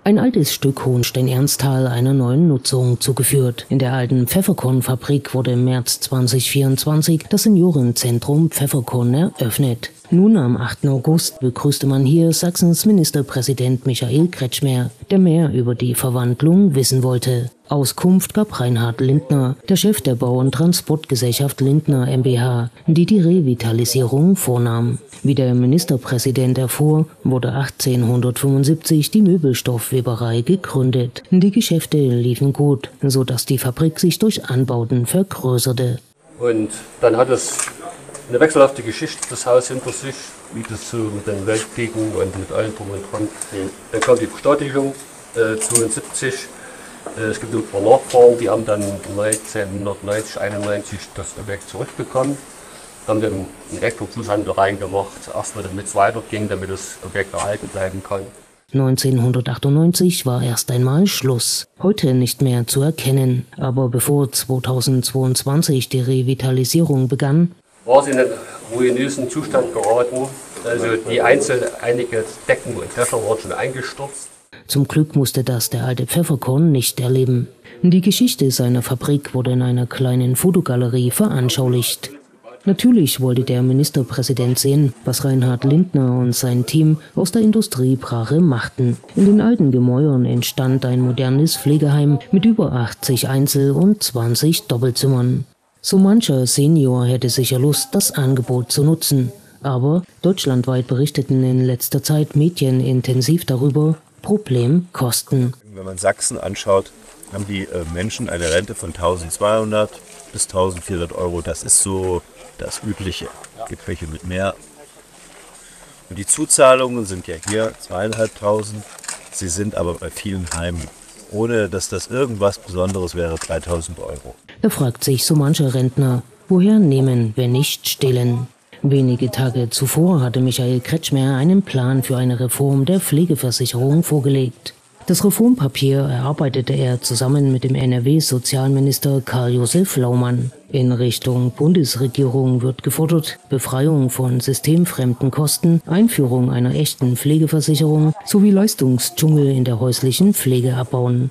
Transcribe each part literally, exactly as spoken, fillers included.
Ein altes Stück Hohenstein-Ernsthal einer neuen Nutzung zugeführt. In der alten Pfefferkornfabrik wurde im März zweitausendvierundzwanzig das Seniorenzentrum Pfefferkorn eröffnet. Nun am achten August begrüßte man hier Sachsens Ministerpräsident Michael Kretschmer, der mehr über die Verwandlung wissen wollte. Auskunft gab Reinhard Lindner, der Chef der Bau- und Transportgesellschaft Lindner GmbH, die die Revitalisierung vornahm. Wie der Ministerpräsident erfuhr, wurde achtzehnhundertfünfundsiebzig die Möbelstoffweberei gegründet. Die Geschäfte liefen gut, sodass die Fabrik sich durch Anbauten vergrößerte. Und dann hat es eine wechselhafte Geschichte, das Haus hinter sich, wie das so mit den Weltkriegen und mit allem drum und dran. Dann kam die Bestattung äh, zweiundsiebzig. Es gibt ein paar Nachfahren, die haben dann neunzehnhundertneunzig, einundneunzig das Objekt zurückbekommen, haben dann einen Elektrozustand reingemacht, erstmal damit es weiterging, damit das Objekt erhalten bleiben kann. neunzehnhundertachtundneunzig war erst einmal Schluss, heute nicht mehr zu erkennen. Aber bevor zweitausendzweiundzwanzig die Revitalisierung begann, war sie in einen ruinösen Zustand geraten. Also die einzelnen, einige Decken und Dächer waren schon eingestürzt. Zum Glück musste das der alte Pfefferkorn nicht erleben. Die Geschichte seiner Fabrik wurde in einer kleinen Fotogalerie veranschaulicht. Natürlich wollte der Ministerpräsident sehen, was Reinhard Lindner und sein Team aus der Industriebrache machten. In den alten Gemäuern entstand ein modernes Pflegeheim mit über achtzig Einzel- und zwanzig Doppelzimmern. So mancher Senior hätte sicher Lust, das Angebot zu nutzen. Aber deutschlandweit berichteten in letzter Zeit Medien intensiv darüber. Problem Kosten. Wenn man Sachsen anschaut, haben die Menschen eine Rente von eintausendzweihundert bis eintausendvierhundert Euro. Das ist so das Übliche. Es gibt welche mit mehr. Und die Zuzahlungen sind ja hier zweieinhalbtausend. Sie sind aber bei vielen Heimen, ohne dass das irgendwas Besonderes wäre, dreitausend Euro. Da fragt sich so mancher Rentner, woher nehmen, wenn nicht stehlen? Wenige Tage zuvor hatte Michael Kretschmer einen Plan für eine Reform der Pflegeversicherung vorgelegt. Das Reformpapier erarbeitete er zusammen mit dem N R W-Sozialminister Karl-Josef Laumann. In Richtung Bundesregierung wird gefordert, Befreiung von systemfremden Kosten, Einführung einer echten Pflegeversicherung sowie Leistungsdschungel in der häuslichen Pflege abbauen.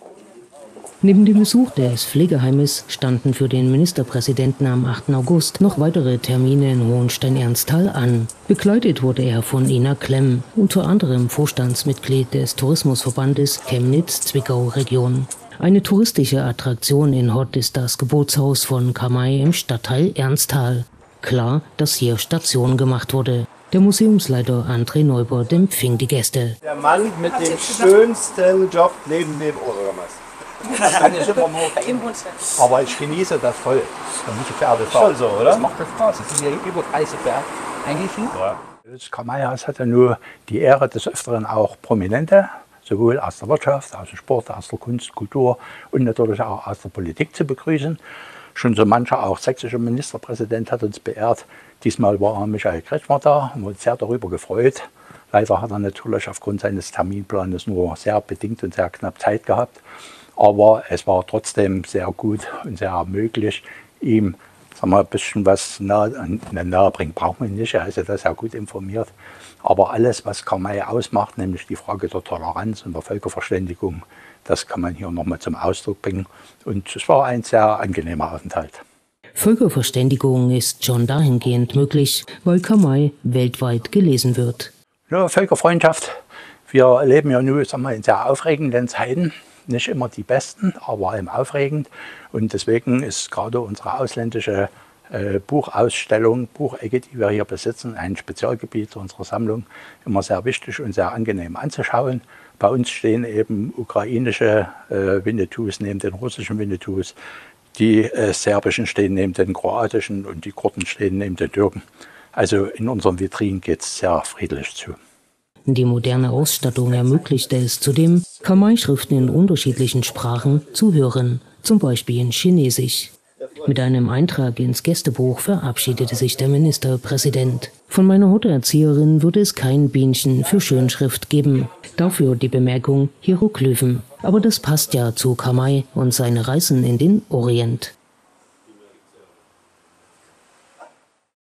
Neben dem Besuch des Pflegeheimes standen für den Ministerpräsidenten am achten August noch weitere Termine in Hohenstein-Ernsthal an. Begleitet wurde er von Ina Klemm, unter anderem Vorstandsmitglied des Tourismusverbandes Chemnitz-Zwickau-Region. Eine touristische Attraktion in Hott ist das Geburtshaus von Kamai im Stadtteil Ernsthal. Klar, dass hier Station gemacht wurde. Der Museumsleiter André Neubert empfing die Gäste. Der Mann mit dem schönsten Job neben dem Bürgermeister. Das kann ich immer machen. Aber ich genieße das voll. Und nicht Pferde schon so, oder? Das macht das Spaß. Das sind ja über dreißig Pferde eigentlich. Ja. Das Kamaihaus hat ja nur die Ehre, des Öfteren auch Prominente, sowohl aus der Wirtschaft, aus dem Sport, aus der Kunst, Kultur und natürlich auch aus der Politik zu begrüßen. Schon so mancher, auch sächsischer Ministerpräsident, hat uns beehrt. Diesmal war Michael Kretschmer da und uns sehr darüber gefreut. Leider hat er natürlich aufgrund seines Terminplanes nur sehr bedingt und sehr knapp Zeit gehabt. Aber es war trotzdem sehr gut und sehr möglich, ihm sagen wir, ein bisschen was nahe, nahe bringen. Braucht man nicht, er ist ja da sehr gut informiert. Aber alles, was Kamai ausmacht, nämlich die Frage der Toleranz und der Völkerverständigung, das kann man hier nochmal zum Ausdruck bringen. Und es war ein sehr angenehmer Aufenthalt. Völkerverständigung ist schon dahingehend möglich, weil Kamai weltweit gelesen wird. Ja, Völkerfreundschaft. Wir leben ja nun sagen wir, in sehr aufregenden Zeiten. Nicht immer die besten, aber eben aufregend. Und deswegen ist gerade unsere ausländische äh, Buchausstellung, Buchecke, die wir hier besitzen, ein Spezialgebiet unserer Sammlung, immer sehr wichtig und sehr angenehm anzuschauen. Bei uns stehen eben ukrainische äh, Winnetous neben den russischen Winnetous. Die äh, serbischen stehen neben den kroatischen und die Kurden stehen neben den Türken. Also in unseren Vitrinen geht es sehr friedlich zu. Die moderne Ausstattung ermöglichte es zudem, Kamai-Schriften in unterschiedlichen Sprachen zu hören, zum Beispiel in Chinesisch. Mit einem Eintrag ins Gästebuch verabschiedete sich der Ministerpräsident. Von meiner Hottererzieherin würde es kein Bienchen für Schönschrift geben. Dafür die Bemerkung Hieroglyphen. Aber das passt ja zu Kamai und seine Reisen in den Orient.